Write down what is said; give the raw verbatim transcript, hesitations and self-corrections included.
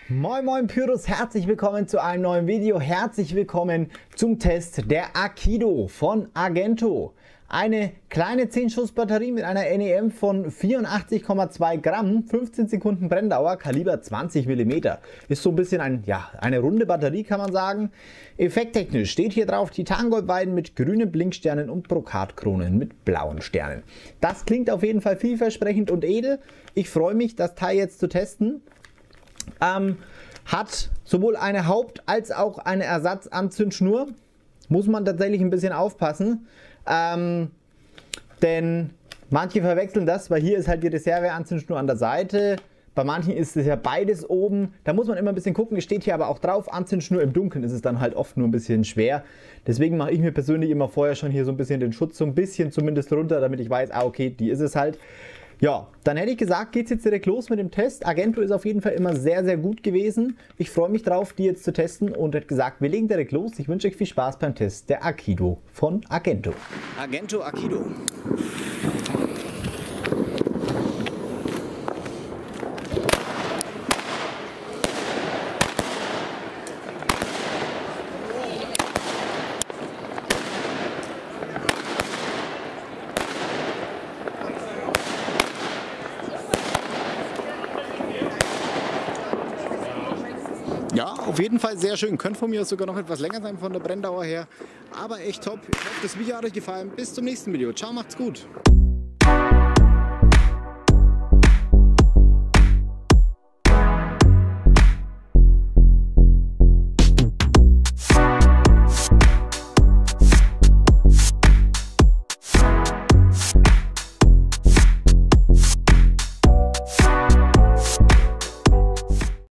Moin Moin Pyros, herzlich willkommen zu einem neuen Video, herzlich willkommen zum Test der Akido von Agento. Eine kleine zehn Schuss Batterie mit einer N E M von vierundachtzig Komma zwei Gramm, fünfzehn Sekunden Brenndauer, Kaliber zwanzig Millimeter. Ist so ein bisschen ein, ja, eine runde Batterie, kann man sagen. Effekttechnisch steht hier drauf Titangoldweiden mit grünen Blinksternen und Brokatkronen mit blauen Sternen. Das klingt auf jeden Fall vielversprechend und edel. Ich freue mich, das Teil jetzt zu testen. Ähm, hat sowohl eine Haupt- als auch eine Ersatzanzündschnur. Muss man tatsächlich ein bisschen aufpassen, ähm, denn manche verwechseln das, weil hier ist halt die Reserveanzündschnur an der Seite. Bei manchen ist es ja beides oben. Da muss man immer ein bisschen gucken. Es steht hier aber auch drauf, Anzündschnur im Dunkeln ist es dann halt oft nur ein bisschen schwer. Deswegen mache ich mir persönlich immer vorher schon hier so ein bisschen den Schutz so ein bisschen zumindest runter, damit ich weiß, ah okay, die ist es halt. Ja, dann hätte ich gesagt, geht es jetzt direkt los mit dem Test. Agento ist auf jeden Fall immer sehr, sehr gut gewesen. Ich freue mich drauf, die jetzt zu testen und hätte gesagt, wir legen direkt los. Ich wünsche euch viel Spaß beim Test der Akido von Agento. Agento Akido. Ja, auf jeden Fall sehr schön. Könnte von mir aus sogar noch etwas länger sein von der Brenndauer her. Aber echt top. Ich hoffe, das Video hat euch gefallen. Bis zum nächsten Video. Ciao, macht's gut.